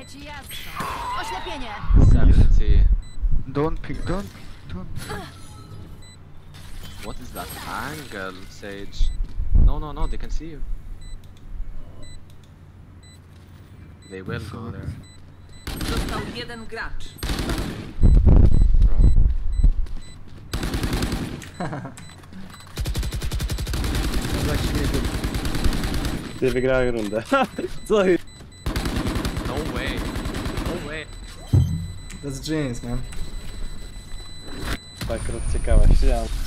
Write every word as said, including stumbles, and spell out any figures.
ci jasno. Oślepienie. seventy. Don't pick, don't pick, don't pick. What is that angle, Sage? No, no, no, they can see you. They will go there. Został jeden gracz. Ty wygrałeś rundę. Co? No way. No way. That's genius, man. Tak rozciekała się.